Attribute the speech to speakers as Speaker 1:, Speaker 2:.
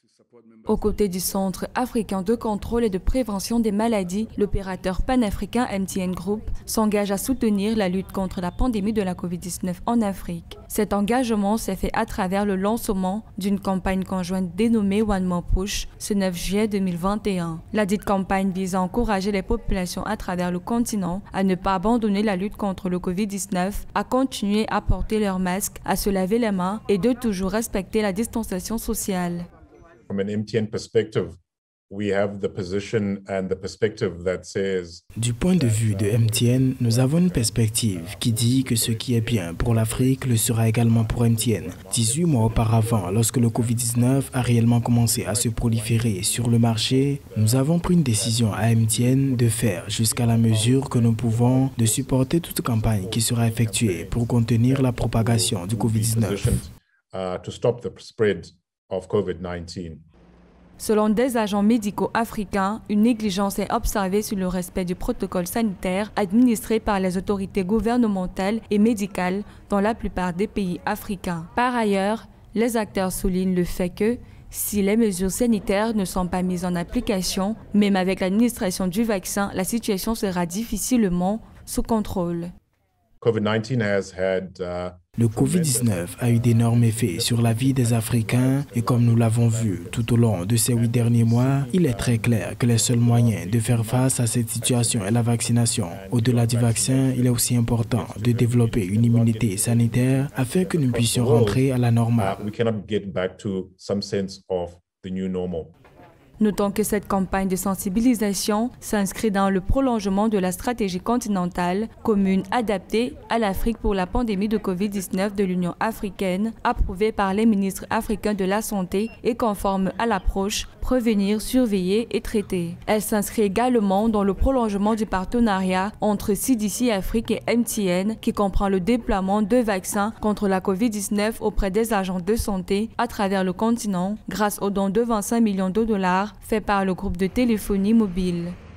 Speaker 1: Aux côtés du Centre africain de contrôle et de prévention des maladies, l'opérateur panafricain MTN Group s'engage à soutenir la lutte contre la pandémie de la COVID-19 en Afrique. Cet engagement s'est fait à travers le lancement d'une campagne conjointe dénommée One More Push ce 9 juillet 2021. La dite campagne vise à encourager les populations à travers le continent à ne pas abandonner la lutte contre le COVID-19, à continuer à porter leur masque, à se laver les mains et de toujours respecter la distanciation sociale.
Speaker 2: From an MTN perspective, we have the position and the perspective that says.
Speaker 3: Du point de vue de MTN, nous avons une perspective qui dit que ce qui est bien pour l'Afrique le sera également pour MTN. 18 mois auparavant, lorsque le Covid-19 a réellement commencé à se proliférer sur le marché, nous avons pris une décision à MTN de faire, jusqu'à la mesure que nous pouvons, de supporter toute campagne qui sera effectuée pour contenir la propagation du Covid-19.
Speaker 2: To stop the spread of COVID-19.
Speaker 1: Selon des agents médicaux africains, une négligence est observée sur le respect du protocole sanitaire administré par les autorités gouvernementales et médicales dans la plupart des pays africains. Par ailleurs, les acteurs soulignent le fait que, si les mesures sanitaires ne sont pas mises en application, même avec l'administration du vaccin, la situation sera difficilement sous contrôle.
Speaker 3: Le Covid-19 a eu d'énormes effets sur la vie des Africains et comme nous l'avons vu tout au long de ces 8 derniers mois, il est très clair que les seuls moyens de faire face à cette situation est la vaccination. Au-delà du vaccin, il est aussi important de développer une immunité sanitaire afin que nous puissions rentrer à la normale.
Speaker 1: Notons que cette campagne de sensibilisation s'inscrit dans le prolongement de la stratégie continentale commune adaptée à l'Afrique pour la pandémie de Covid-19 de l'Union africaine, approuvée par les ministres africains de la Santé et conforme à l'approche prévenir, surveiller et traiter. Elle s'inscrit également dans le prolongement du partenariat entre CDC Afrique et MTN qui comprend le déploiement de vaccins contre la Covid-19 auprès des agents de santé à travers le continent grâce au don de 25 millions de dollars fait par le groupe de téléphonie mobile.